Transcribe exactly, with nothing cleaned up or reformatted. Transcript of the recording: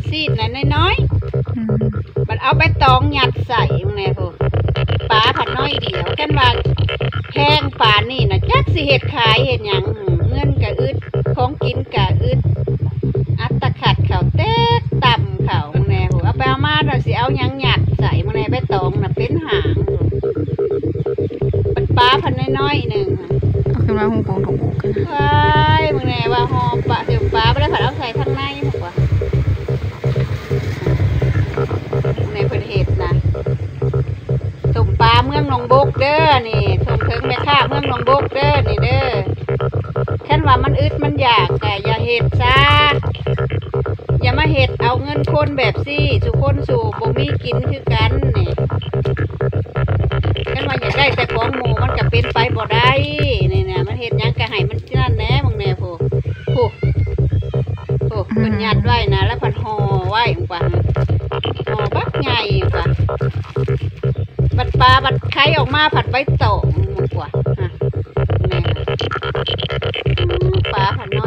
ซีดน่ะน้อยๆมันเอาไปตองหยัดใส่มึงแน่พอปลาผัดน้อยเดียวกันว่าแพงปลานี่นะจักสิเห็ดขายเห็ดหยังเงินกะอึดของกินกะอึดอัตตะขัดเขาเต๊กต่ำเขามึงแน่พอเอาไปเอามาเราสิเอาหยังหยัดใส่มึงแน่ไปตองน่ะเป็นหางมันปลาผัดน้อยๆหนึ่งเอาขึ้นมาหูกองถูกกันว้ายมึงแน่ว่าหอมปลาเดี๋ยวปลาไม่ได้ผัดเอาใส่ข้างในมึงวะในเพื่อนเห็ดนะส่งปลาเมืองหนองบกเด้อนี่ส่งถึงแม่ค้าเมืองหนองบกเด้อนี่เด้อแค่ว่ามันอึดมันอยากแต่อย่าเห็ดซะอย่ามาเห็ดเอาเงินคนแบบซี่สุคนสู่บ่มีกินคือกันนี่แค่ว่าอยากได้แต่ของหมูมันก็เป็นไปบ่ได้นี่เนี่ยมันเห็ดยังกะไห้มันนั่นแน่มึงแน่ผู้ผู้ผู้เป็นยัดไว้นะแล้วผัดห่อไว้กว่าห่อบักใหญ่กว่าบัดปลาบัดไข่ออกมาผัดใบโตงกว่าฮะแม่ปลาผัด